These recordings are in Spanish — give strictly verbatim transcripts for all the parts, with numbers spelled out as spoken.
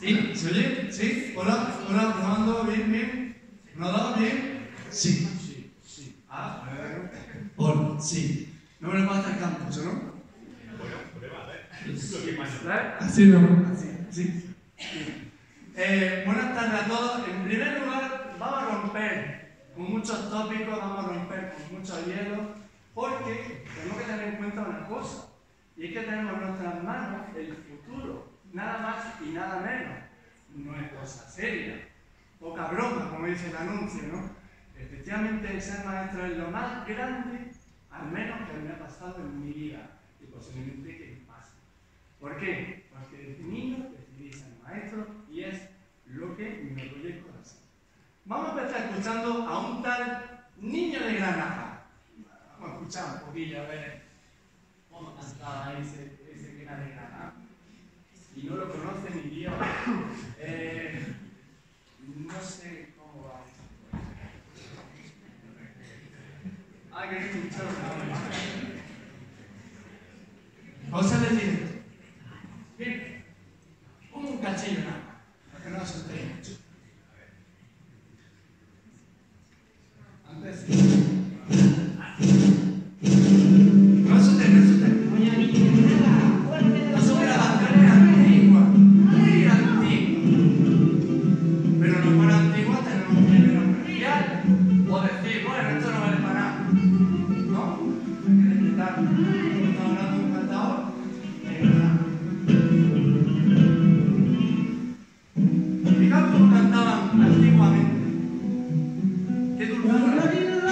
¿Sí? ¿Se oye? ¿Sí? Hola, hola, probando, bien, bien. ¿No da bien? Sí, sí, sí. Ah, bueno. Hola, sí. No me lo pasa el campo, ¿no? Bueno, prueba, a ver. Así no, así, sí. Eh, buenas tardes a todos. En primer lugar, vamos a romper con muchos tópicos, vamos a romper con mucho hielo, porque tenemos que tener en cuenta una cosa, y es que tenemos en nuestras manos el futuro, nada más y nada menos. No es cosa seria, poca broma, como dice el anuncio, ¿no? Efectivamente, ser maestro es lo más grande, al menos que me ha pasado en mi vida, y posiblemente que me pase. ¿Por qué? Porque desde niño decidí ser maestro y es lo que me orgullece el corazón. Vamos a empezar escuchando a un tal Niño de Granada. Vamos a escuchar un poquillo a ver cómo cantaba ese, ese que era de Granada. Y no lo conoce ni Dios. Eh, no sé cómo va esto. Hay que escucharlo. Vamos a decir esto. Bien, un cachillo nada más, para que no os asustéis mucho. Antes no asustéis, no asustéis. No son grabaciones antiguas, muy antiguas. Pero no para antiguas tenemos que menospreciar o decir, bueno, esto no vale para nada. ¿No? Hay que respetar. Estamos hablando de un cantador. Fijaos cómo cantaban antiguamente. ¡Qué dulzura!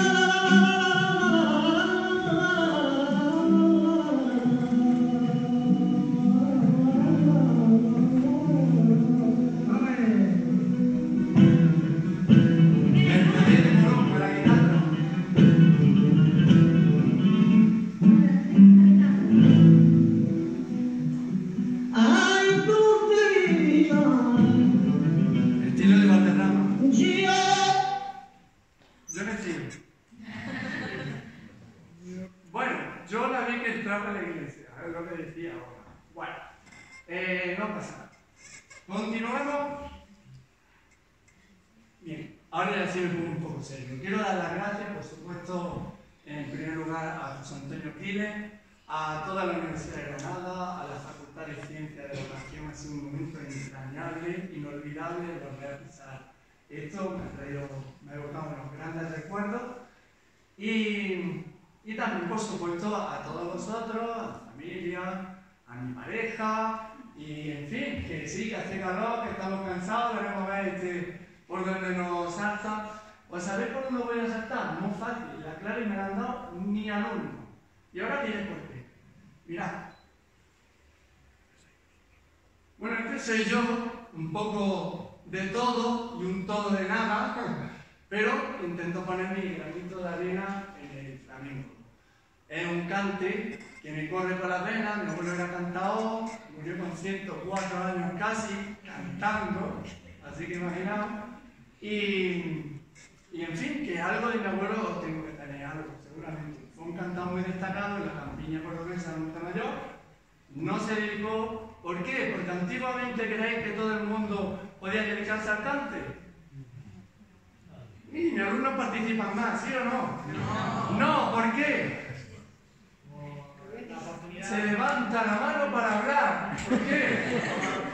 Continuemos. Bien, ahora ya sí me pongo un poco serio. Quiero dar las gracias, por supuesto, en primer lugar a José Antonio Quiles, a toda la Universidad de Granada, a la Facultad de Ciencias de Educación. Ha sido un momento entrañable, inolvidable volver a pisar esto. Me ha traído, me ha evocado unos grandes recuerdos. Y, y también, por supuesto, a todos vosotros, a la familia, a mi pareja. Y en fin, que sí, que hace calor, que estamos cansados, queremos ver este, por donde nos salta. Pues ¿sabéis por dónde voy a saltar? Muy fácil, la Clara y me la han dado mi alumno. Y ahora diré por qué. Mirad. Bueno, este soy yo, un poco de todo y un todo de nada, pero intento poner mi granito de arena en el flamenco. Es un cante que me corre por las venas. Mi abuelo era cantador, murió con ciento cuatro años casi, cantando, así que imaginaos. Y, y en fin, que algo de mi abuelo tengo que tener, algo, seguramente. Fue un cantador muy destacado en la campiña cordobesa de Montemayor. No se dedicó, ¿por qué? Porque antiguamente creéis que todo el mundo podía dedicarse al cante. Y mis alumnos participan más, ¿sí o no? No, no, ¿por qué? Se levanta la mano para hablar. ¿Por qué?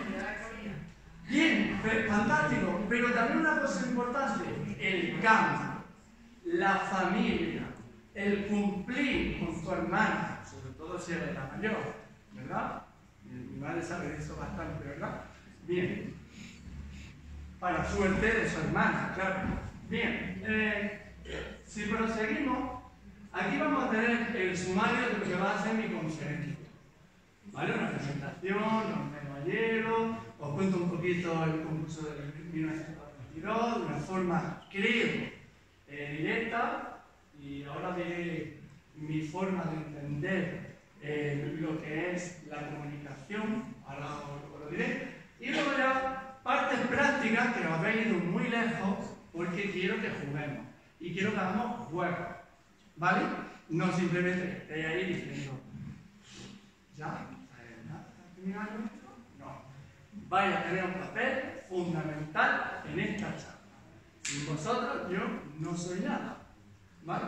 Bien, fantástico. Pero también una cosa importante, el canto, la familia, el cumplir con tu hermana, sobre todo si eres la mayor, ¿verdad? Mi madre sabe de eso bastante, ¿verdad? Bien. Para suerte de su hermana, claro. Bien, eh, si proseguimos, aquí vamos a tener el sumario de lo que va a ser mi conferencia. ¿Vale? Una presentación, los medalleros, os cuento un poquito el concurso de mil novecientos veintidós, de una forma, creo, eh, directa, y ahora diré mi forma de entender eh, lo que es la comunicación, ahora os, os lo diré, y luego ya partes prácticas que os habéis ido muy lejos porque quiero que juguemos, y quiero que hagamos juegos, ¿vale? No simplemente que estéis ahí diciendo, ¿ya? ¿Terminado esto? No. vais a tener un papel fundamental en esta charla. Sin vosotros yo no soy nada. ¿Vale?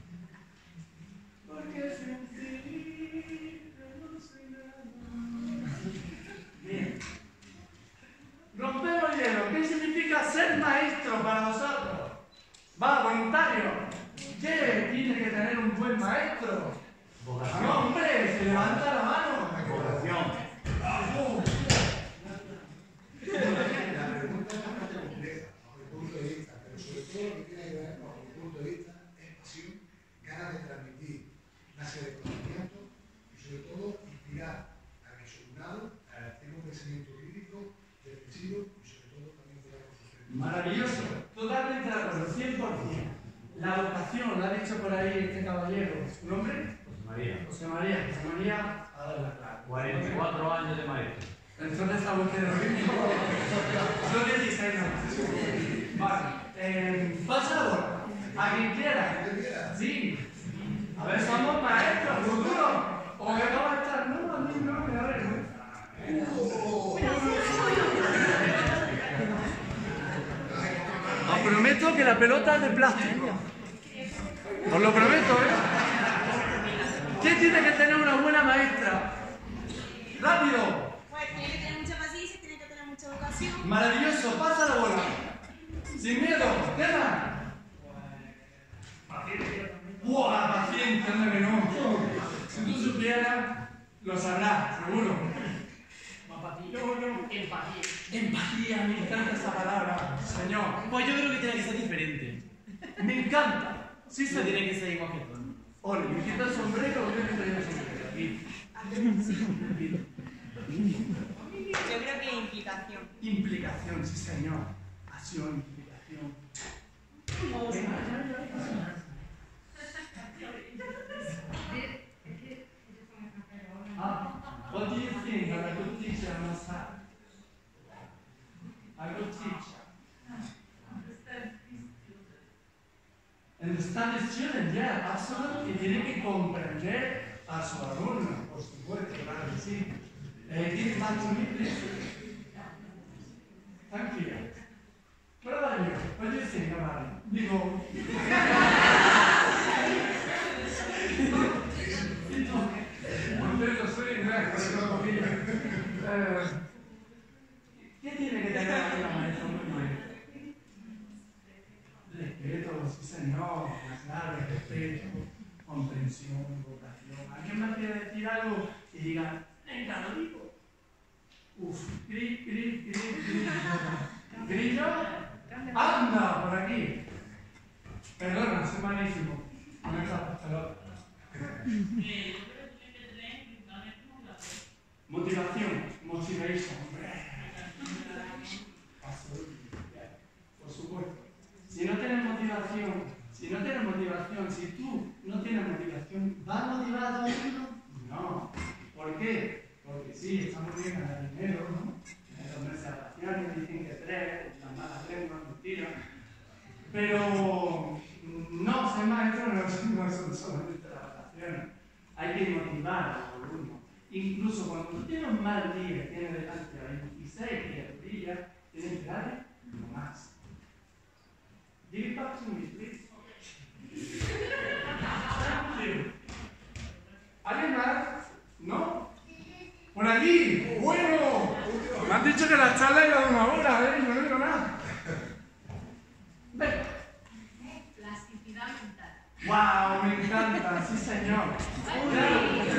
Porque sin ti no soy nada. Bien. Rompemos hielo. ¿Qué significa ser maestro para vosotros? Va, voluntario. ¿Qué tiene que tener un buen maestro? Vocación. No, hombre, se levanta la mano. Vocación. Uh. La pregunta es bastante compleja, bajo mi punto de vista, pero sobre todo lo que tiene que ver, bajo mi punto de vista, es pasión, ganas de transmitir una serie de conocimientos y sobre todo inspirar a que su alumnado tenga un pensamiento crítico, reflexivo y sobre todo también pueda construir. Maravilloso, totalmente de acuerdo, cien por cien. La vocación, lo ha dicho por ahí este caballero. ¿Su nombre? José María. José María. José María, a dar la clave. cuarenta y cuatro años de maestro. Entonces estamos en lo mismo. Son dieciséis años. Vale. Eh, pasa la bola. A quien quiera. Sí. A ver, somos maestros, futuro. O que no va a estar. No, a mí no me da vergüenza. Os prometo que la pelota es de plástico. Os lo prometo, ¿eh? ¿Qué tiene que tener una buena maestra? ¡Rápido! Pues tiene que tener mucha paciencia, tiene que tener mucha vocación. Maravilloso, pasa la bola. Sin miedo, tema. ¡Buah, paciencia! Anda que no. Si tú supieras, lo sabrás, seguro. Empatía. Empatía, me encanta esa palabra, señor. Pues yo creo que tiene que ser diferente. Me encanta. Sí, No se tiene que ser igual que todo. Ole, ¿me quita el sombrero o yo me traigo el sombrero? Aquí. Yo creo que implicación. Implicación, sí señor. Acción, implicación. Ah, what do you think that a good teacher must have? A good teacher. Understand the student, yeah, absolutely. Y tiene que comprender a su alumno, por supuesto, claro que sí. Eh, give it back to me, please. Thank you. What about you? What do you think about it? Digo. Contento, soy inglés, por eso lo cogí. Eh, ¿Qué tiene que tener una maestra muy maestra? Respeto, sí señor, claro, respeto, comprensión, vocación. ¿Alguien más quiere decir algo y diga, venga, lo digo? Uf, gris, gris, gris, gris. ¿Grillo? ¡Anda! Por aquí. Perdona, soy malísimo. No me está pelota. Motivación, motivation. Por supuesto. Si no tienes motivación, si no tienes motivación, si tú no tienes motivación, ¿vas motivado a uno? No. ¿Por qué? Porque sí, estamos bien ganar dinero, ¿no? En los meses de vacaciones dicen que tres, las malas lenguas, mentiras. Pero no, ser maestro no son solamente las vacaciones. Hay que motivar a los alumnos. Incluso cuando tú tienes un mal día, tienes delante a veintiséis que brillas, tienes que darle lo más. Give it back to me, please. Thank you. ¿Alguien más? ¿No? ¡Por allí! ¡Bueno! Me han dicho que la charla iba de una hora, ¿eh? No digo nada. Ven. Plasticidad mental. ¡Wow! Me encanta, sí señor. Claro.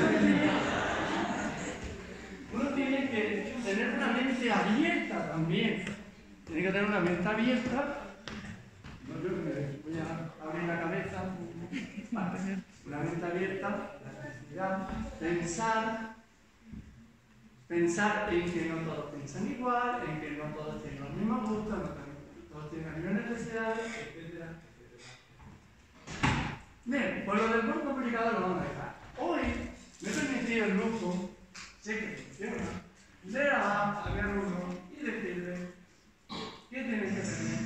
Uno tiene que tener una mente abierta también. Tiene que tener una mente abierta. No, yo me voy a abrir la cabeza. Vale. Una mente abierta, plasticidad, pensar. Pensar en que no todos piensan igual, en que no todos tienen los mismos gustos, no todos tienen las mismas necesidades, etcétera, etcétera. Bien, por lo del buen comunicador lo vamos a dejar. Hoy me he permitido el lujo, sé que funciona, leer a mi alumno y decirle qué tiene que tener.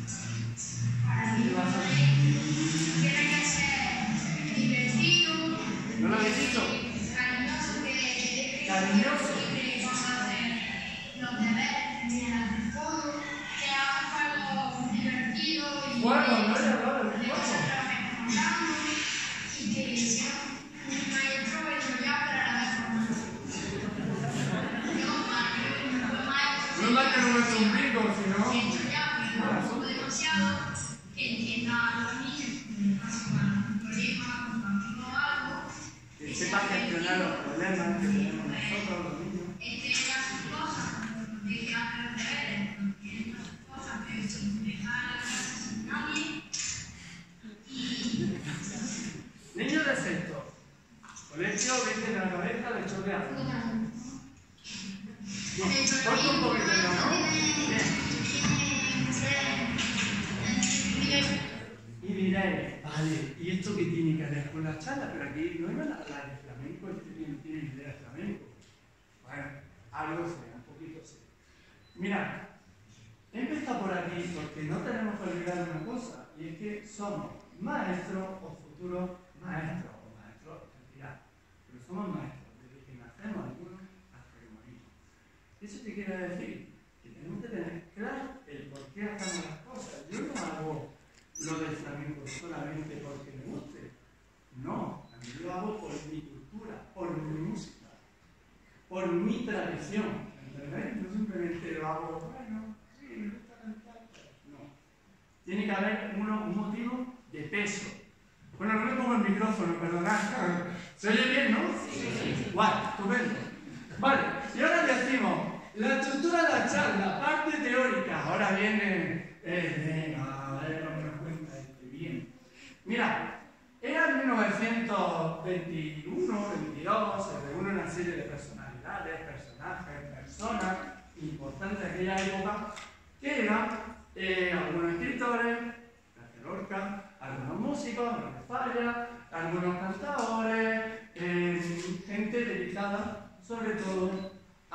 Tiene que ser divertido. ¿No lo habéis dicho? Cariñoso, que Cariñoso. que vamos a hacer. los deberes, mientras todo, que hagan juegos divertidos y Bueno, no he hablado de de juego. cosas que los encontramos y que sea un maestro enrollado pero a la vez formado. Yo, maestro, fue maestro. No es que no es un bingo, sino. Enrollado, demasiado, que entienda a los niños, un problema, un amigo o algo. Que sepa gestionar los problemas que tenemos nosotros, los niños. Este haga sus cosas, de que haga los deberes, que haga sus cosas, pero sin dejar la casa sin nadie. Y Niños de sexto. Colegio, veinte de la cabeza, de choque azul. Corta un poquito ya, ¿no? Bien. Y diréis, vale, ¿y esto qué tiene que ver con la charla? Pero aquí no iba la, la de flamenco, este tiene, tiene idea de flamenco. Bueno, algo sé, un poquito sé. Mirad, he empezado por aquí porque no tenemos que olvidar una cosa, y es que somos maestros o futuros maestros, o maestros en cantidad, pero somos maestros, desde que nacemos algunos hasta que morimos. ¿Eso qué quiere decir? Que tenemos que tener claro el por qué hacemos las cosas. Yo no hago lo del flamenco solamente porque me guste. No, a mí lo hago por mi cultura, por mi música, por mi tradición. ¿Entendéis? No simplemente lo hago, bueno, sí, me gusta cantar. No. Tiene que haber uno, un motivo de peso. Bueno, no me pongo el micrófono, perdonad. ¿Se oye bien, no? Sí. Guay, estupendo. Vale, y ahora decimos, la estructura de la charla, parte teórica. Ahora viene, eh, venga, a ver cómo nos cuenta este bien. Mira, era mil novecientos veintiuno, veintidós, se reúne una serie de personalidades, personajes, personas importantes de aquella época, que eran eh, algunos escritores, García Lorca, algunos músicos, algunos Falla, algunos cantadores, eh, gente dedicada sobre todo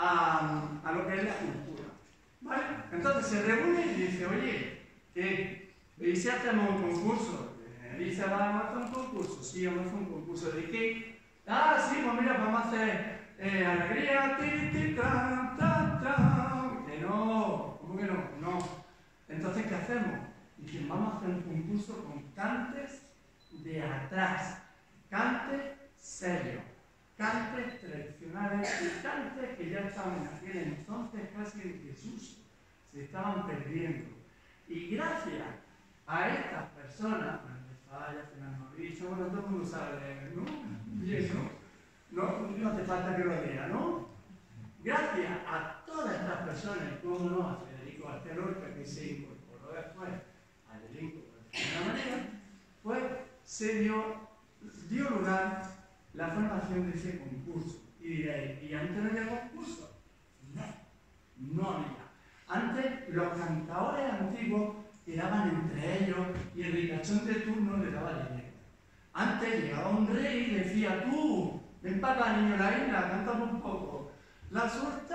a, a lo que es la cultura. ¿Vale? Entonces se reúne y dice, oye, ¿qué? ¿Y si hacemos un concurso? Dice, vamos a hacer un concurso. Sí, vamos a hacer un concurso. ¿De qué? Ah, sí, pues mira, vamos a hacer eh, alegría, ti, ti, tra, tra, tra. Que no, ¿cómo que no? No. Entonces, ¿qué hacemos? Dicen, vamos a hacer un concurso con cantes de atrás. Cantes serios. Cantes tradicionales y cantes que ya estaban en aquel entonces casi en Jesús. Se estaban perdiendo. Y gracias a estas personas, Falla, Fernando Richo, bueno, todo el mundo sabe leer, ¿no? Bien, ¿no? No, no hace falta que lo lea, ¿no? Gracias a todas estas personas, y cómo no, a Federico García Lorca, que se incorporó después al elenco de alguna manera, pues se dio, dio lugar la formación de ese concurso. Y diréis, ¿y antes no había concurso? No, no había. Antes los cantadores antiguos quedaban entre ellos y el ricachón de turno le daba dinero. Antes llegaba un rey y decía, tú, ven para acá, niño, la isla, cántame un poco. La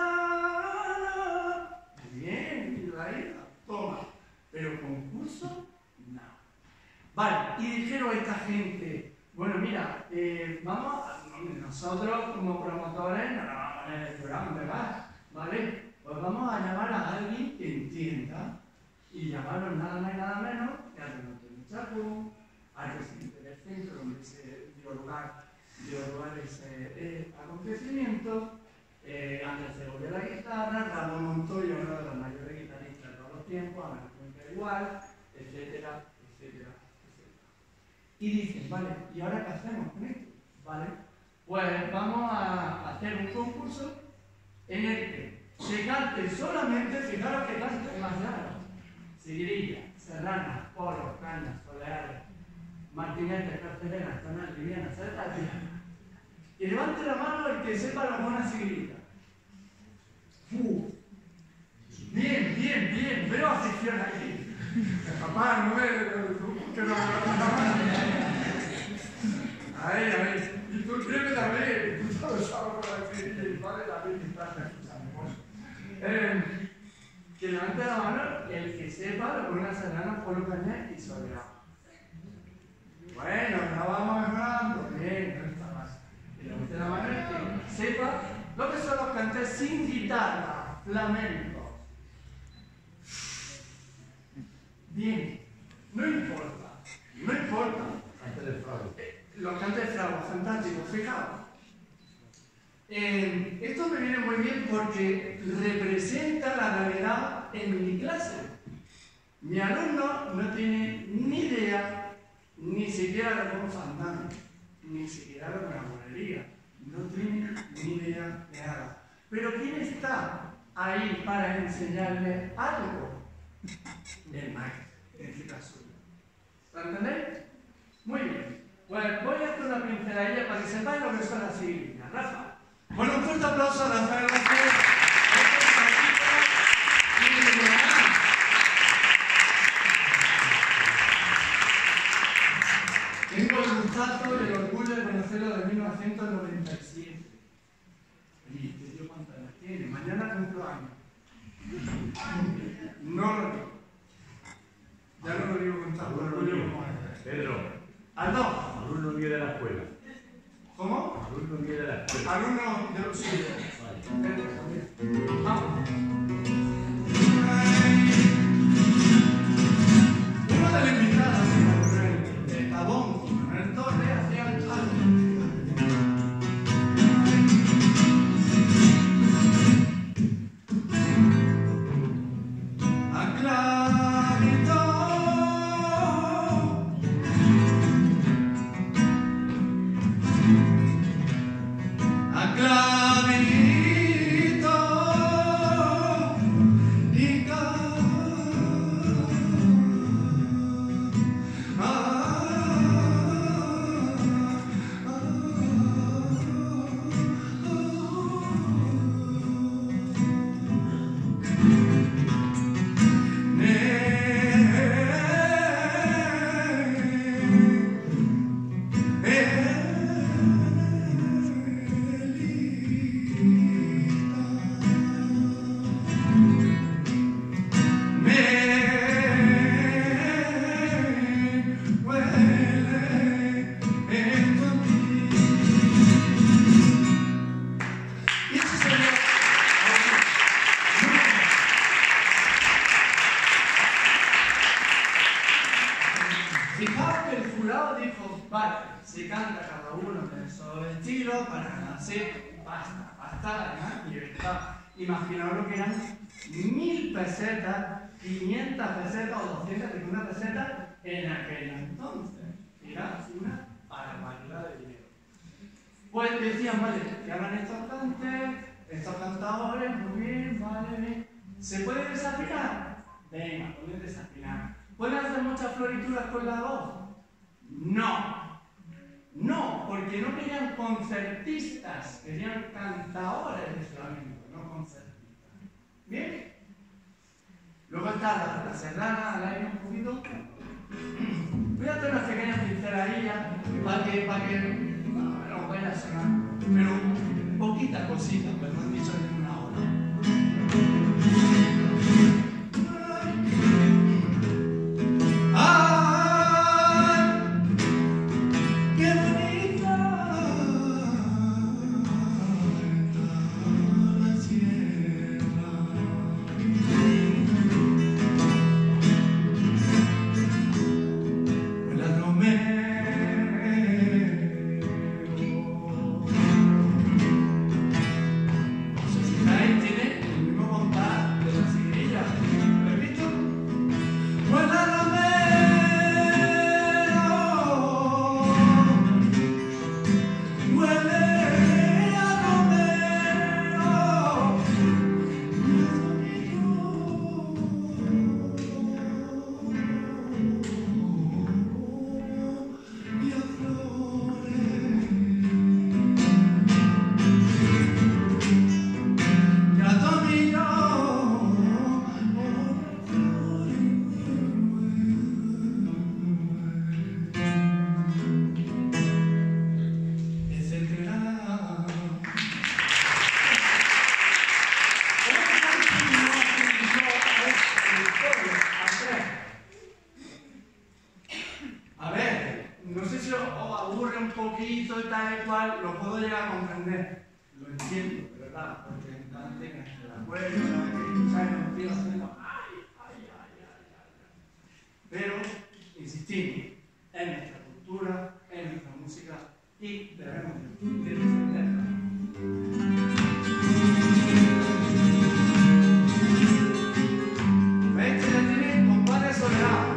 sultana. Bien, la isla, toma. Pero concurso, no. Vale, y dijeron a esta gente, bueno, mira, eh, vamos, a, nosotros como promotores no nos vamos a poner el programa, ¿verdad? ¿Vale? Pues vamos a llamar a alguien que entienda. Y llamaron nada más y nada menos que a Renato Chaco, al presidente del centro donde se dio lugar, dio lugar ese eh, acontecimiento, eh, Andrés Segovia la guitarra, Ramón Montoya, uno de los mayores guitarristas de todos los tiempos, Ana Cuenca igual, etcétera, etcétera, etcétera. Y dicen, vale, ¿y ahora qué hacemos con esto? Vale, pues vamos a hacer un concurso en el que se cante solamente, fijaros que cante más claro. Seguirilla, serranas, poros, cañas, soleares, martinetes, carceleras, tonal, livianas, celtas, y levante la mano el que sepa la buena seguirilla. ¡Fu! Bien, bien, bien, veo afición aquí. Papá, no me... que no... Ahí, ahí. Y tú créeme también, tú sabes algo con la seguirilla y vale la pena estar escuchando. Eh... Que levante la mano el que sepa lo que una serrana, polo, caña y soleado. Bueno, ya vamos mejorando. Bien, no está mal. Que levante la mano el que sepa lo que son los cantes sin guitarra. flamencos. Bien, no importa, no importa. Antes del fraude. Eh, Los cantes de fragua, fantástico, fijaos. Eh, esto me viene muy bien porque representa la realidad en mi clase. Mi alumno no tiene ni idea, ni siquiera de un fandango, ni siquiera de una bulería. No tiene ni idea de nada. Pero ¿quién está ahí para enseñarle algo? El maestro, en este caso. ¿Lo entendéis? Muy bien. Pues voy a hacer una pinceladilla para que sepáis lo que son las siglas. Rafa. Bueno, un fuerte aplauso a Rafael García. Tengo el gustazo y el orgullo de conocerlo de mil novecientos noventa y siete. ¿Y usted dio cuántos años tiene? Mañana cumplo años. No lo digo. Ya no lo digo con tanto orgullo como antes. Pedro, Aldo. alumno mío de la escuela. ¿Cómo? Alumno mío de la escuela. Alumno de los suyos. Vamos. Uno de los invitados, el Pavón, Manuel Torres, hacía el algo. Fijaos que el jurado dijo, vale, se canta cada uno de esos estilos para hacer basta, basta, además, libertad. Imaginaos lo que eran mil pesetas, quinientas pesetas o doscientas cincuenta pesetas en aquel entonces. Era una barbaridad de dinero. Pues decían, vale, que hagan estos cantes, estos cantadores, muy bien, vale, bien. ¿Se puede desafinar? Venga, pueden desafinar. ¿Pueden hacer muchas florituras con la voz? No. No, porque no querían concertistas, querían cantadores de flamenco, no concertistas. ¿Bien? Luego está la, la serrana, al aire un poquito. Voy a hacer unas pequeñas pinceladillas para que, para que no, no vaya a sonar, pero poquita cosita, pues no han dicho en una hora. verdad, porque entonces en la cuello, la vez que escucháis los tíos haciendo ¡ay, ay, ay, ay, ay! Pero, insistimos, es nuestra cultura, es nuestra música y debemos de defenderla. Este ya tiene compadre Soledad.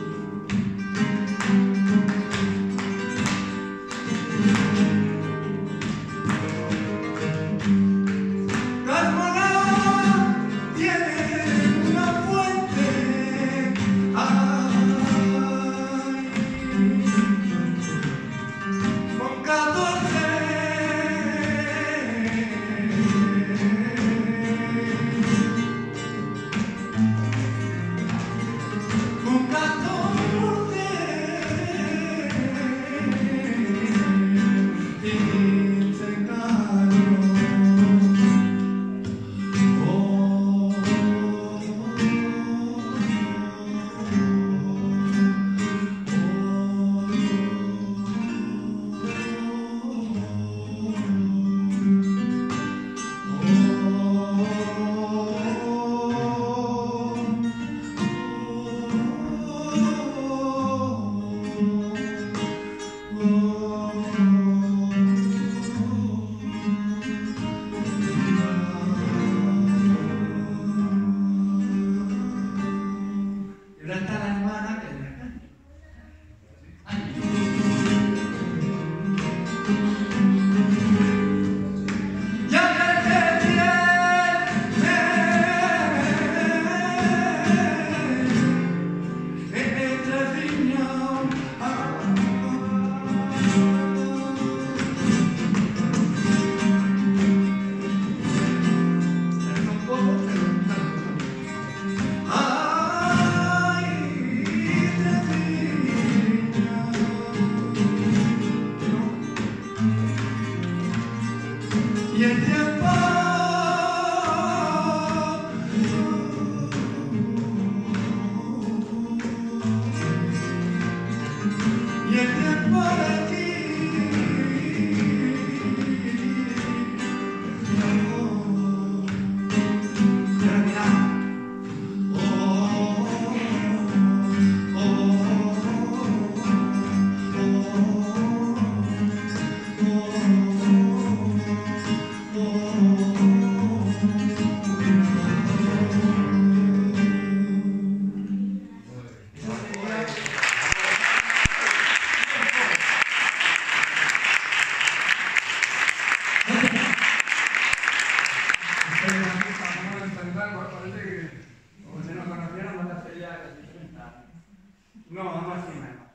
No, no así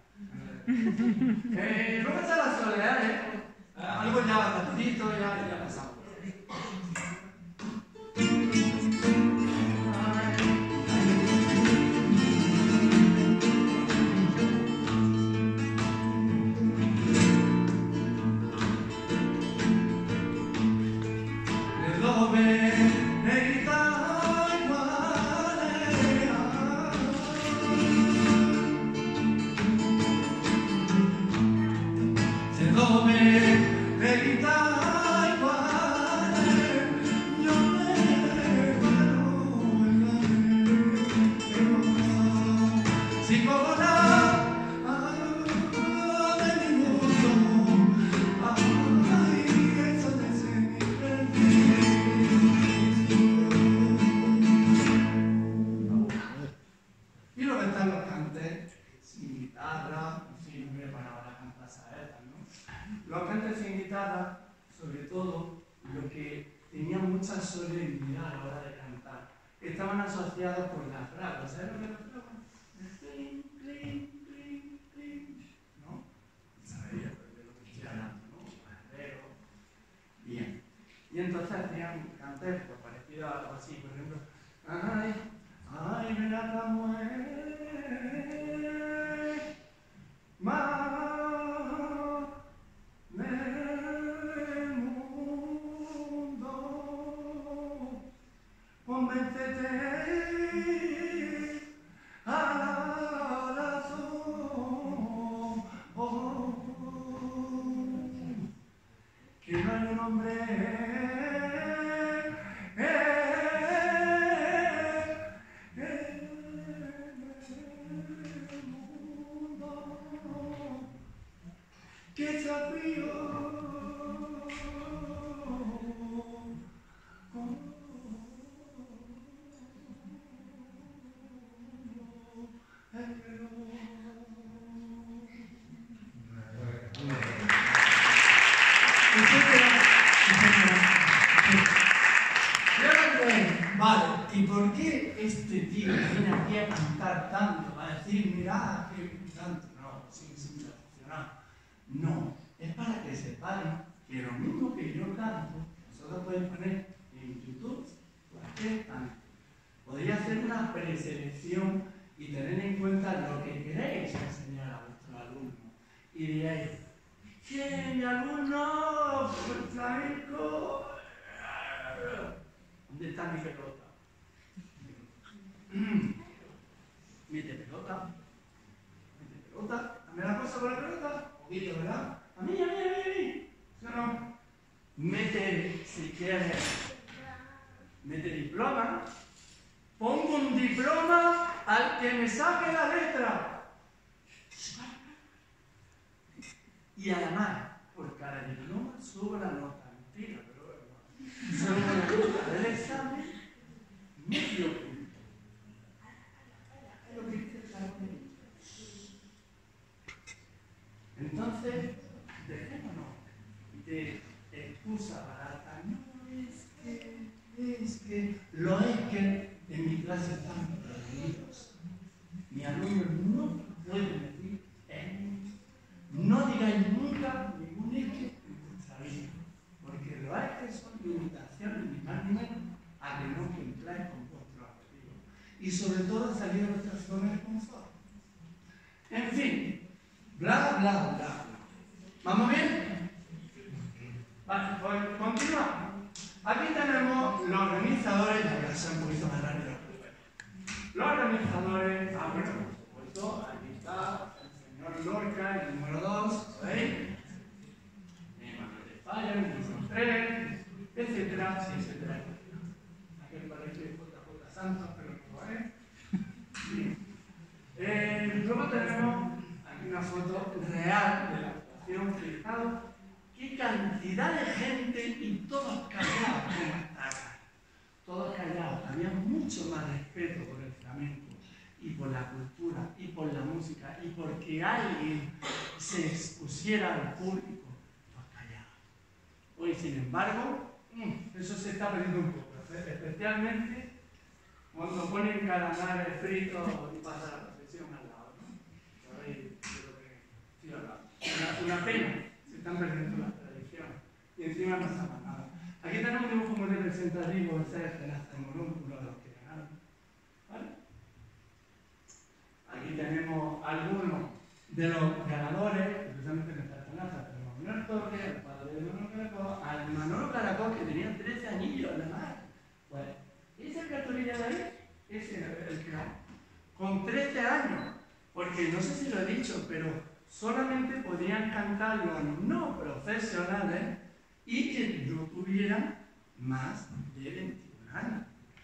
menos. Eh, ¿Cómo está la soledad, eh? Algo ya bastantito, ya, ya pasamos. Sobre todo, lo que tenía mucha solemnidad a la hora de cantar. Estaban asociados con las fragas. ¿Sabes lo que es la fraga? Clink, clink, clink, clink. ¿No? Sabéis de lo que estoy hablando, ¿no? Panadero. Bien. Y entonces hacían cantes pues, parecidos a algo así. Por ejemplo, ay, ay, me la muere. Ma, convéncete a la razón, oh, que no hay un hombre Vale, ¿y por qué este tío viene aquí a cantar tanto? A decir, mirad, que tanto. No, sin, sin reflexionar. No, es para que sepáis que lo mismo que yo canto, vosotros podéis poner en YouTube cualquier canto. Podéis hacer una preselección y tener en cuenta lo que queréis enseñar a vuestros alumnos. Y diréis, que mi alumno flamenco, ¿dónde está mi pelota? Mete pelota, mete pelota, dame la cosa con la pelota, poquito, ¿verdad? A mí, a mí, a mí, a mí. ¿Sí o no? Mete, si quieres, mete diploma. Pongo un diploma al que me saque la letra. Y además, por cada diploma subo la nota. Mentira, pero bueno. Subo la nota del examen, medio punto. Es lo que dice el examen. Entonces, dejémonos de excusa barata. No, es que, es que, lo es que en mi clase están prohibidos. Mi alumno no puede decir eh. No digáis nunca ningún eje en vuestra vida, porque lo es que son limitaciones, ni más ni menos, a que no cumpláis con vuestros objetivos. Y sobre todo salir de vuestras zonas de confort. En fin, bla, bla, bla, bla. ¿Vamos bien? Vale, pues continuamos. Aquí tenemos los organizadores, ya voy a ser un poquito más rápido. Los organizadores, ah, bueno, por supuesto, aquí está el señor Lorca, el número dos, ¿veis? Manuel de Falla, el número tres, etcétera, etcétera. Aquí me parece J J Santos, pero no es. Bien. Eh, luego tenemos aquí una foto real de la actuación, fijaos qué cantidad de gente y todos callados como está acá. Todos callados. Había mucho más respeto por el flamenco y por la cultura y por la música y porque alguien se expusiera al público. Pues callados. Hoy, sin embargo, eso se está perdiendo un poco. Especialmente cuando ponen calamares fritos y pasa la procesión al lado, ¿no? Sabéis de lo que estoy hablando. Una, una pena. Están perdiendo las tradiciones y encima no saben nada. Aquí tenemos un dibujo muy representativo de ser de las monúnculos de los que ganaron. ¿Vale? Aquí tenemos algunos de los ganadores, precisamente en esta tenaza. Tenemos a Manuel Torres, el padre de Manolo Caracol, al Manolo Caracol que tenía trece anillos además. Pues, esa cartulina de ahí, ese era el que ganó. Con trece años, porque no sé si lo he dicho, pero solamente podían cantar los no profesionales y que no tuvieran más de veintiún años.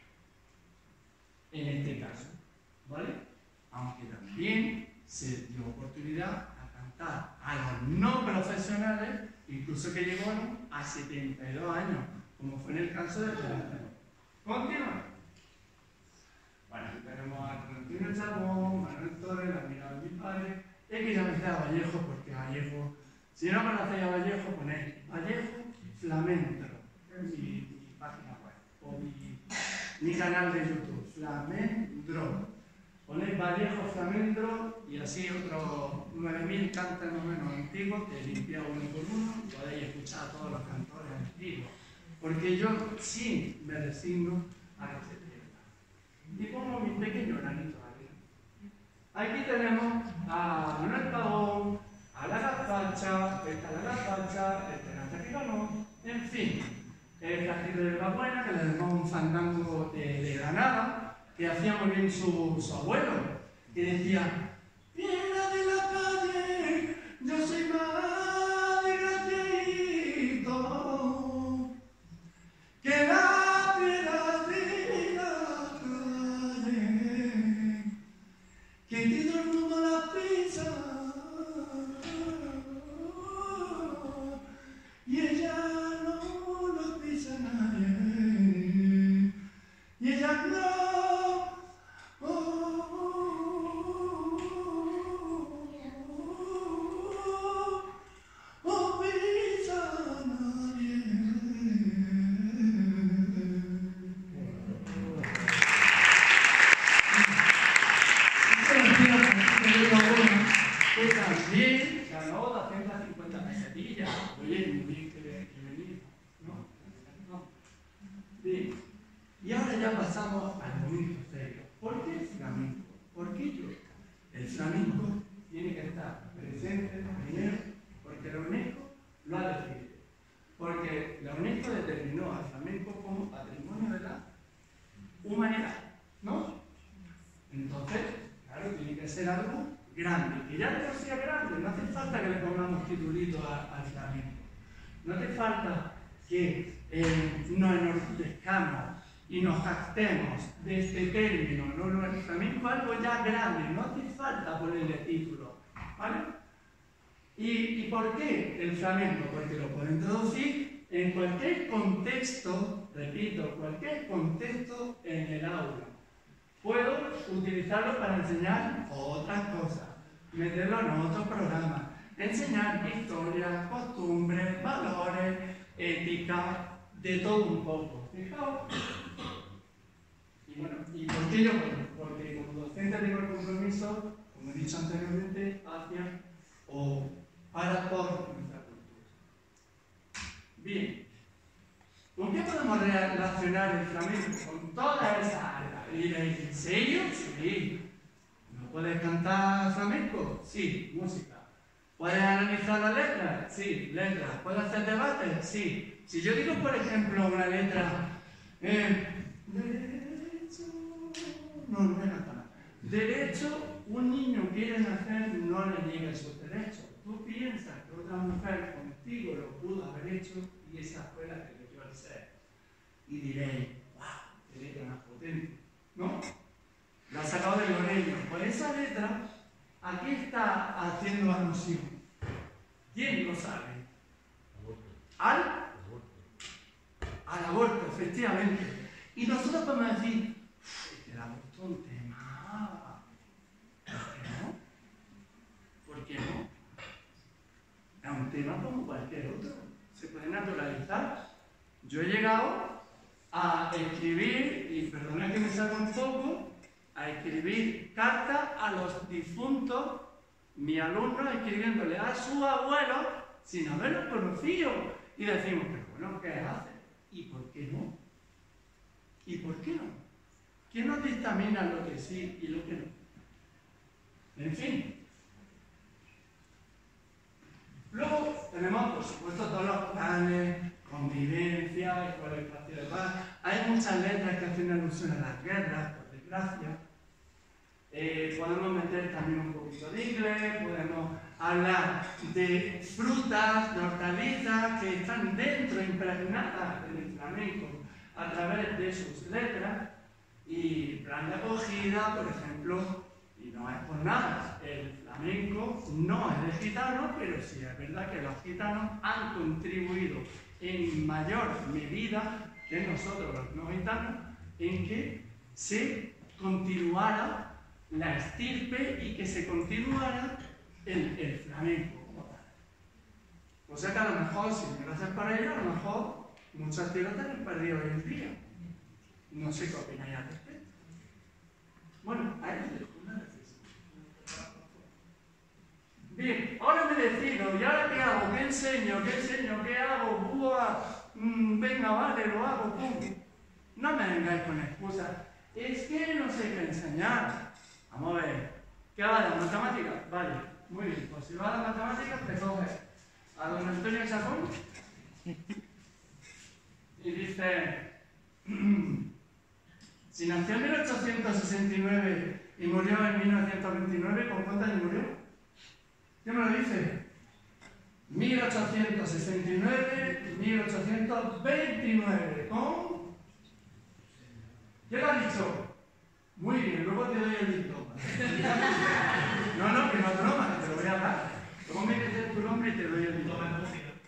En este caso, ¿vale? Aunque también se dio oportunidad a cantar a los no profesionales, incluso que llegaron a setenta y dos años, como fue en el caso de Fernando. Continúa. Bueno, aquí tenemos a Clementino Chabón, Manuel Torres, la amiga de mi padre. Es que ya me sé a Vallejo, porque Vallejo, si no conocéis a Vallejo, ponéis Vallejo Flamenco, es mi, mi página web, o mi, mi canal de YouTube, Flamendro. Ponéis Vallejo Flamenco y así otros nueve mil cantos más o menos antiguos, que limpiado uno por uno, podéis escuchar a todos los cantores antiguos. Porque yo sí me resigno a que se pierda. Y pongo mi pequeño granito aquí. Aquí tenemos a Manuel Pavón, a la Gazpacha, esta la Gazpacha, este Nata que ganó, en fin, el Castillo de la Buena, que le dejó un fandango de, de Granada, que hacía muy bien su, su abuelo, que decía, piedra de la calle, yo soy más desgraciadito, que la piedra de la calle, que te duermo la pizza, y ella no lo pisa nadie, y ella no, oh, oh, oh, ya pasamos al momento serio. ¿Por qué el flamenco? ¿Por qué yo? El flamenco tiene que estar presente primero porque la UNESCO lo ha decidido. Porque la UNESCO determinó al flamenco como patrimonio de la humanidad, ¿no? Entonces, claro, tiene que ser algo grande. Que ya de por sí es grande, no hace falta que le pongamos titulito al flamenco. No hace falta que eh, nos enorgullezcamos y nos jactemos de este término. No, no, el flamenco es algo ya grande, no hace falta ponerle título, ¿vale? ¿Y, ¿Y por qué el flamenco? Porque lo pueden introducir en cualquier contexto, repito, cualquier contexto en el aula. Puedo utilizarlo para enseñar otras cosas, meterlo en otros programas, enseñar historia, costumbres, valores, ética, de todo un poco. Fijaos. Y bueno, ¿y por qué yo? Porque como docente tengo el compromiso, como he dicho anteriormente, hacia o para por nuestra cultura. Bien, ¿con qué podemos relacionar el flamenco? Con toda esa área. ¿Y en serio? Sí. ¿No puedes cantar flamenco? Sí, música. ¿Puedes analizar las letras? Sí, letras. ¿Puedes hacer debates? Sí. Si yo digo, por ejemplo, una letra, eh, derecho, no, no me encanta. Derecho, un niño quiere nacer, no le niega sus derechos. Tú piensas que otra mujer contigo lo pudo haber hecho y esa fue la que le dio el ser. Y diréis, wow, qué letra más potente, ¿no? La ha sacado del Loreño. Pues esa letra, ¿a qué está haciendo alusión? ¿Quién lo sabe? Al al aborto, efectivamente. Y nosotros podemos decir, el aborto es un tema. ¿Por qué no? ¿Por qué no? Es un tema como cualquier otro. Se puede naturalizar. Yo he llegado a escribir, y perdona que me salga un poco, a escribir cartas a los difuntos, mi alumno escribiéndole a su abuelo sin haberlos conocido. Y decimos, pero bueno, ¿qué hace? ¿Y por qué no? ¿Y por qué no? ¿Quién nos dictamina lo que sí y lo que no? En fin. Luego tenemos, por supuesto, todos los planes, convivencia, escuela de espacio de paz. Hay muchas letras que hacen alusión a las guerras, por desgracia. Eh, podemos meter también un poquito de inglés, podemos hablar de frutas, de hortalizas que están dentro, impregnadas en el flamenco a través de sus letras. Y plan de acogida, por ejemplo, y no es por nada, el flamenco no es de gitanos, pero sí es verdad que los gitanos han contribuido en mayor medida que nosotros los no gitanos en que se continuara la estirpe y que se continuara el, el flamenco como tal. O sea que a lo mejor, si no gracias para ello, a lo mejor muchas tierras se han perdido hoy en día. No sé qué opináis al respecto. Bueno, ahí os dejo una reflexión. Bien, ahora me decido, ¿y ahora qué hago? ¿Qué enseño? ¿Qué enseño? ¿Qué hago? ¡Buah! Mm, venga, vale, lo hago, pum. No me vengáis con excusas. Es que no sé qué enseñar. Vamos a ver. ¿Qué va de matemáticas? Vale, muy bien. Pues si va de matemáticas, te coges a don Antonio Chacón y dice: si nació en mil ochocientos sesenta y nueve y murió en mil novecientos veintinueve, ¿con cuántos años murió? ¿Qué me lo dice? mil ochocientos sesenta y nueve y mil ochocientos veintinueve. ¿Con? ¿Qué le ha dicho? Muy bien, luego te doy el diploma. No, no, que no es broma, que te lo voy a dar. ¿Cómo me dices tu nombre y te doy el diploma?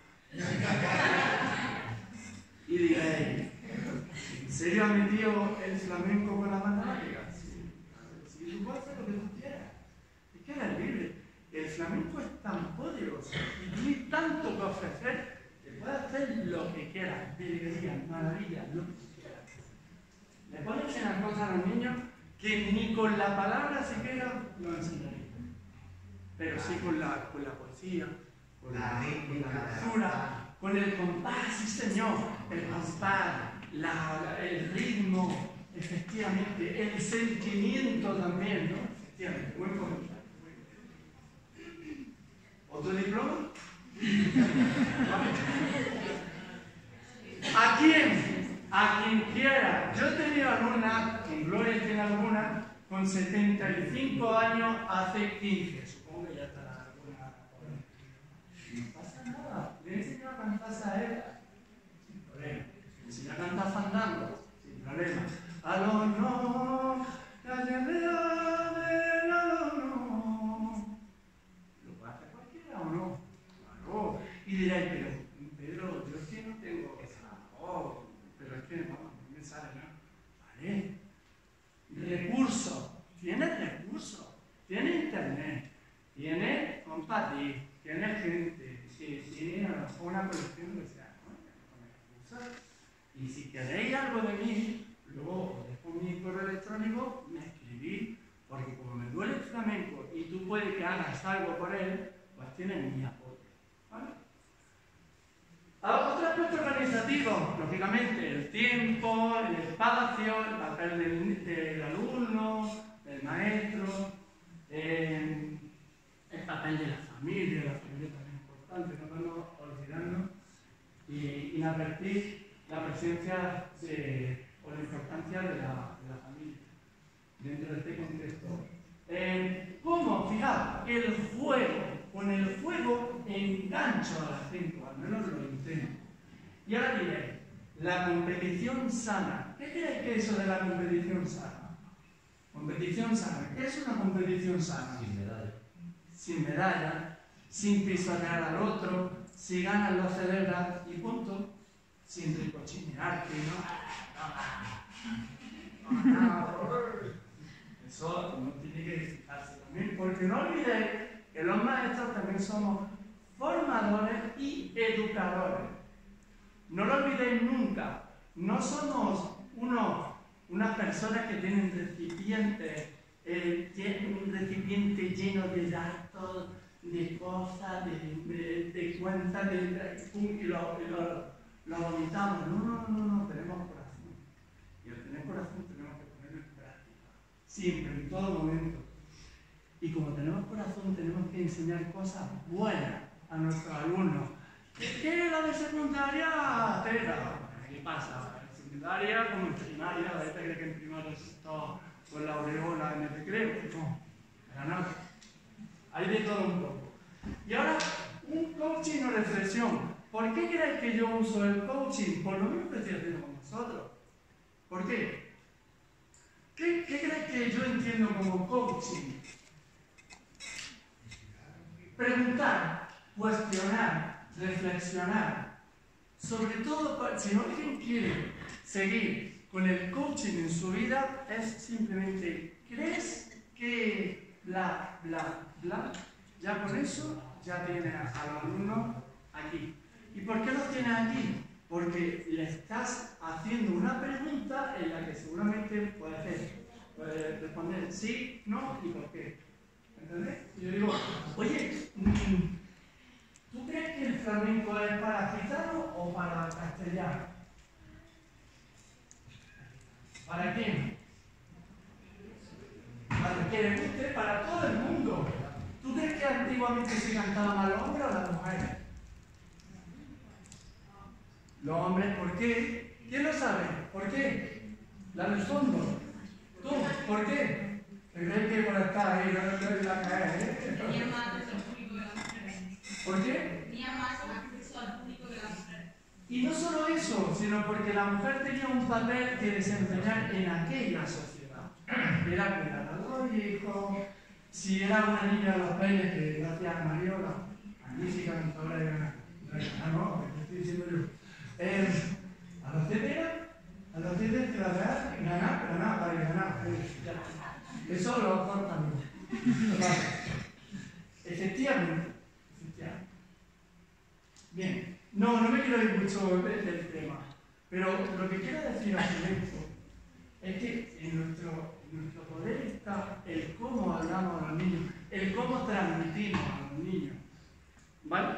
Y diréis, ¿en serio ha metido el flamenco con la matemática? Sí, si tú puedes hacer lo que tú quieras. Es que eres libre. El flamenco es tan poderoso y tiene tanto que ofrecer que puedes hacer lo que quieras, virguerías, maravillas, lo que quieras. Le puedes enseñar cosas a los niños que ni con la palabra siquiera lo enseñaría, pero sí con la, con la poesía, con la, con la lectura, con el compás, sí señor, el compás, la, la, el ritmo, efectivamente, el sentimiento también, ¿no? Efectivamente, buen comentario. ¿Otro diploma? ¿A quién? A quien quiera. Yo he tenido alguna, en Gloria tiene alguna, con setenta y cinco años hace quince. Supongo que ya estará alguna. No pasa nada. Le he enseñado a cantar saeta. Sin problema. Le enseño a cantar fandango. Sin problema. Al honor, la llamada del no. ¿Lo puede hacer cualquiera o no? Claro. Y diréis, pero Pedro, yo es que no tengo esa voz. Pero es que vamos, no me sale, ¿no? Vale. Recursos. Tiene recursos. Tiene internet. Tiene compartir. Tiene gente. Sí, sí, a lo mejor una colección que sea, ¿no? Y si queréis algo de mí, luego os dejo mi correo electrónico, me escribís, porque como me duele el flamenco y tú puedes que hagas algo por él, pues tienes mi apoyo. ¿Vale? Otro aspecto organizativo, lógicamente, el tiempo, el espacio, el papel del, del alumno, del maestro, eh, el papel de la familia, la familia también es importante, no podemos olvidarnos y inadvertir la presencia de, o la importancia de la, de la familia dentro de este contexto. Eh, ¿Cómo? Fijaos, el juego. Con el juego engancho a la gente, al menos lo intento. Y ahora diréis, la competición sana. ¿Qué creéis que es eso de la competición sana? Competición sana. ¿Qué es una competición sana? Sin medalla. Sin medalla, sin pisotear al otro, si ganas lo celebras y punto. Sin ricochinearte, ¿no? Eso uno tiene que fijarse también, porque no olvidéis que los maestros también somos formadores y educadores. No lo olvidéis nunca. No somos unos, unas personas que tienen recipientes, eh, un recipiente lleno de datos, de cosas, de, de, de cuentas, de, de, y lo, y lo, lo vomitamos. No, no, no, no, tenemos corazón. Y al tener corazón tenemos que ponerlo en práctica. Siempre, en todo momento. Y como tenemos corazón, tenemos que enseñar cosas buenas a nuestros alumnos. ¿Qué es la de secundaria? Tela. ¿Qué pasa? En secundaria como en primaria, la gente cree que en primaria es todo con la aureola en el recreo. No, para nada. Hay de todo un poco. Y ahora, un coaching o reflexión. ¿Por qué creéis que yo uso el coaching? Por lo mismo que estoy haciendo con vosotros. ¿Por qué? ¿Qué, qué creéis que yo entiendo como coaching? Preguntar, cuestionar, reflexionar. Sobre todo, si alguien quiere seguir con el coaching en su vida, es simplemente, ¿crees que bla, bla, bla? Ya con eso, ya tiene al alumno aquí. ¿Y por qué lo tienes aquí? Porque le estás haciendo una pregunta en la que seguramente puede, hacer, puede responder sí, no y por qué. ¿Entendés? Y yo digo, oye, ¿tú crees que el flamenco es para gitano o para castellano? ¿Para quién? Para que le guste, para todo el mundo. ¿Tú crees que antiguamente se cantaban a los hombres o a las mujeres? Los hombres, ¿por qué? ¿Quién lo sabe? ¿Por qué? La del fondo. ¿Tú? ¿Por qué? ¿Crees que por estar ahí no te voy a caer, eh? Tenía más acceso al público que las mujeres. ¿Por qué? Tenía más acceso al público que las mujeres. Y no solo eso, sino porque la mujer tenía un papel que desempeñar en aquella sociedad. Era cuidar a los hijos, si era una niña de los peines, que gracias a Mariola, magnífica cantadora de ganar, no, no, estoy diciendo yo. Eh, a los etcétera, a los etcétera, que la verdad, ganar, ganar, para ganar. Eso lo cortan. Efectivamente, efectivamente. Bien, no, no me quiero ir mucho del, del tema, pero lo que quiero decir al esto es que en nuestro, en nuestro poder está el cómo hablamos a los niños, el cómo transmitimos a los niños. ¿Vale?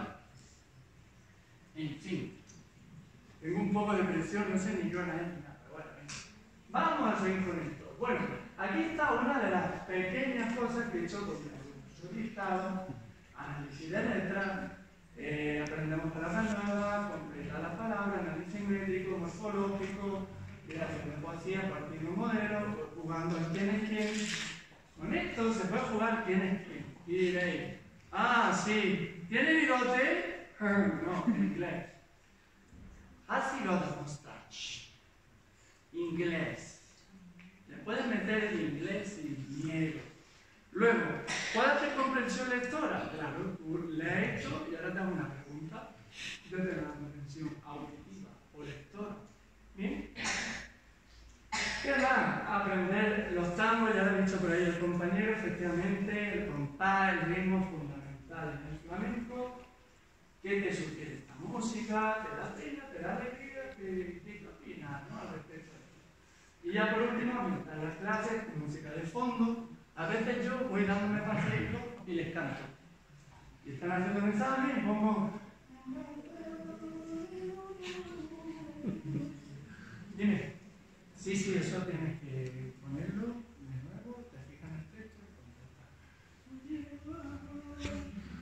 En fin, tengo un poco de presión, no sé ni yo nada, pero bueno, Vamos a seguir con esto. Bueno, aquí está una de las pequeñas cosas que he hecho con mi listado, análisis de letras, eh, aprendemos palabras nuevas, completar las palabras, análisis métrico, morfológico, creación de poesía a partir de un modelo, jugando en quién es quién. Con esto se puede jugar quién es quién. Y diréis, ah, sí, ¿tiene bigote? No, en inglés. Has he got a mustache? Inglés. Le puedes meter el inglés sin miedo. Luego, ¿puede hacer comprensión lectora? Claro, tú lees esto y ahora te hago una pregunta. Yo te doy una comprensión auditiva o lectora. ¿Bien? ¿Qué más? Aprender los tangos, ya lo ha dicho por ahí el compañero, efectivamente, el compás, el ritmo fundamental en el flamenco. ¿Qué te sugiere esta música? ¿Te da pena? ¿Te da alegría? ¿Qué, qué opinas, no, al respecto? Y ya por último, mientras las clases con música de fondo, a veces yo voy dándome paseos y les canto. Y están haciendo un examen y pongo... Dime. Sí, sí, eso tienes que ponerlo de nuevo, te fijas en el texto y contestas.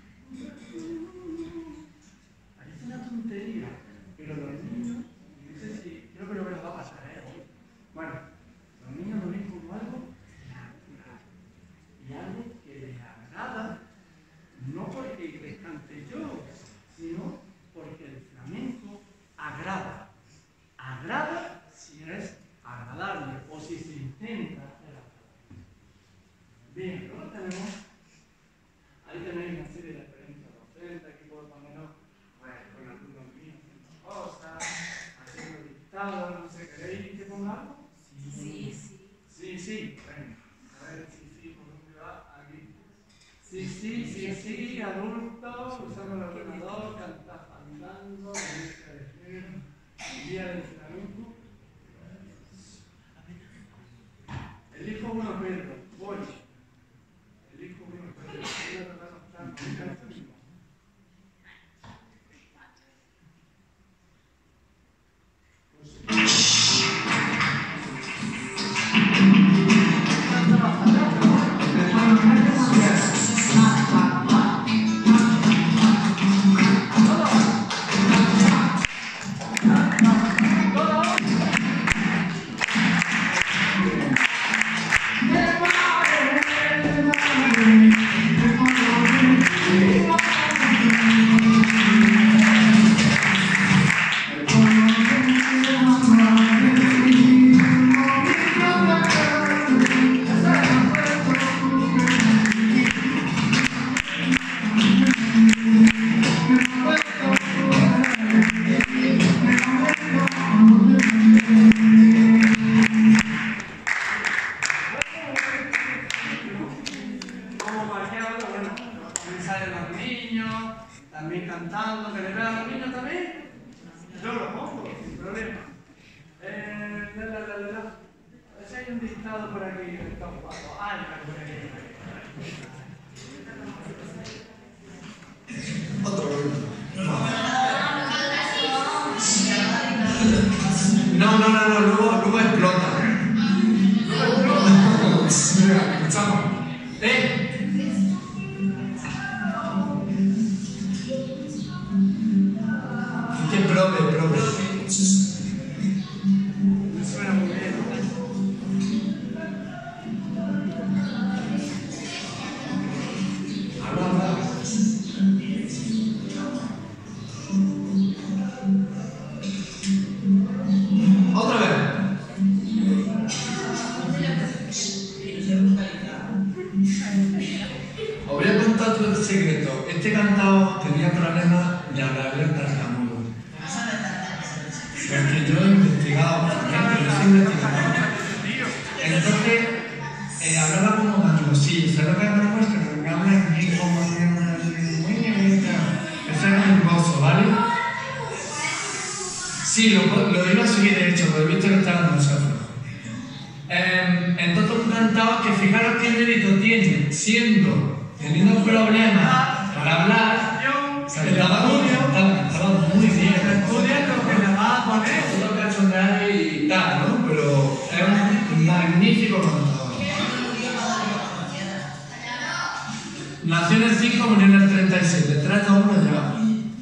Parece una tontería, pero los niños, no sé si, creo que lo que les va a pasar, ¿eh? Bueno, los niños lo ven como algo natural y algo que les agrada, no porque les cante yo, sino porque el flamenco agrada. Agrada si es agradable o si se intenta hacer agradable. Bien, luego tenemos, ahí tenéis una serie de referencias docentes, aquí puedo ponernos pues, con algunos niños haciendo cosas, haciendo dictados, no sé, ¿queréis que ponga algo? Sí, sí. Sí, sí, venga, a ver, sí, sí, ¿por dónde va? Aquí. Sí, sí, sí, sí, adultos, usando el ordenador, cantar, cantando, música de género, guía del flamenco. Elijo uno, Pedro. Voy. Elijo uno, Pedro. Voy a tratar de mostrar música de flamenco. Muy bien, estudia lo que le va a poner. Todo cachondeo y tal, ¿no? Pero es un magnífico contador. Nació en el cinco, murió en el treinta y siete. tres, dos, uno, lleva.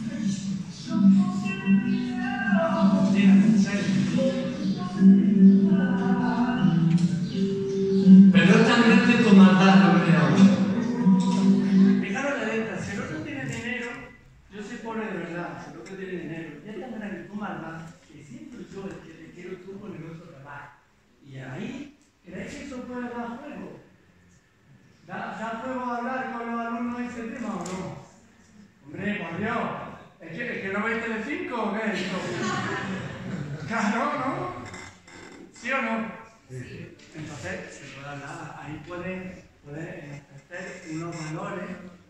Pero es tan grande tu maldad, lo que hago. Fijaros la letra, si el otro tiene dinero, yo soy pobre de verdad, si el otro tiene dinero, ya es tan grande tu maldad, que siempre yo el que te quiero tú con el otro trabajo. Y ahí, ¿crees que eso puede dar juego? ¿Da, da juego hablar con los alumnos de ese tema o no? Hombre, por Dios, ¿es que, es que no veis Telecinco o qué es esto? Claro, ¿no? ¿Sí o no? Sí. Entonces, se puede hablar, ahí puede, puede hacer unos valores.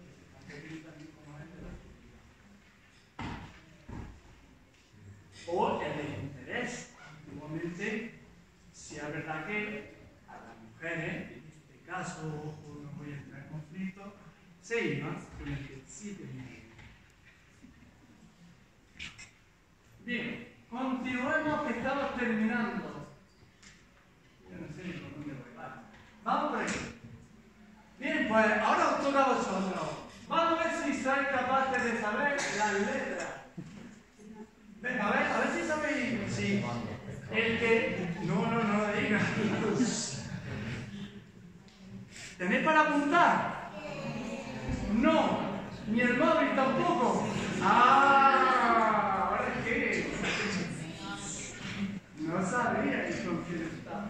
O el desinterés. Igualmente, si es verdad que a las mujeres, en este caso, ojo, no voy a entrar en conflicto, se iban con el que sí tenía. Bien, continuemos que estamos terminando. Yo no sé ni por dónde voy, vale. Vamos por aquí. Bien, pues ahora os toca a vosotros. Vamos a ver si sois capaces de saber las letras. Venga, a ver, a ver si sabéis. Sí. El que. No, no, no lo digas. ¿Tenéis para apuntar? No. Ni el móvil tampoco. Ah, ¿ahora qué? No sabía que con quién estaba.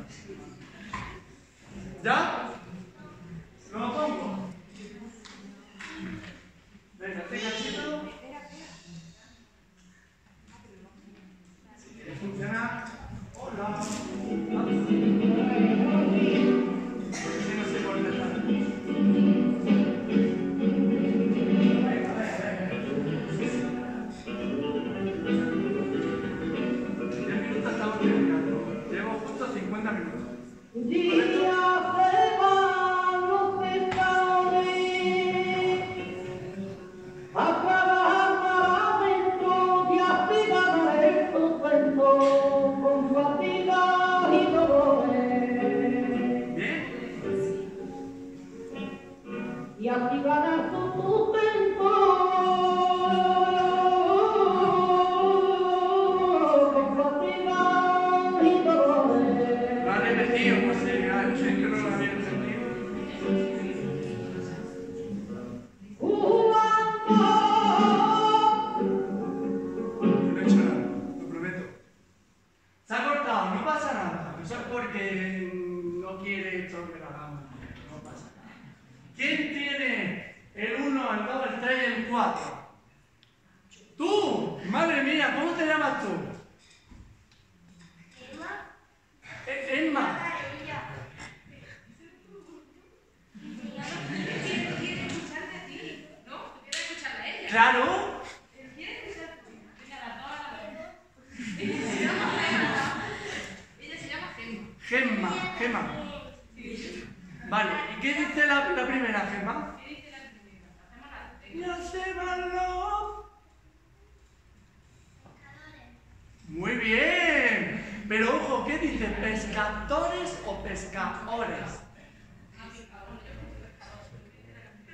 ¿Ya? ¿Lo pongo? Venga, este cachito. Si quiere funcionar. Hola. Si no se corta tanto. Venga, venga, venga. diez minutos estamos terminando. Llevo justo cincuenta minutos. Y así ganar tu sustento con fatiga y dolores. Lo han repetido, pues si sé que no lo había entendido. No he hecho nada, lo prometo. Se ha cortado, no pasa nada. Eso es porque no quiere esto que lo hagamos. No pasa nada. ¿Quién tiene el uno, el dos, el tres y el cuatro? ¡Tú! ¡Madre mía! ¿Cómo te llamas tú? Emma. E- Emma. Él quiere escucharte a ti, ¿no? Tú quieres escucharla a ella. ¡Claro! Él quiere escucharte a ti. Venga, las dos a la vez. Ella se llama Gemma. Ella se llama Gemma. Gemma, Gemma. Vale, ¿y qué dice la, la primera, Gemma? ¿Qué dice la primera? Hacemos la No se valor. Muy bien. Pero ojo, ¿qué dice? ¿Pescadores o pescadores?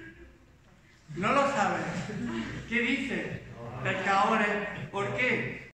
No lo sabes. ¿Qué dice? Pescadores. ¿Por qué?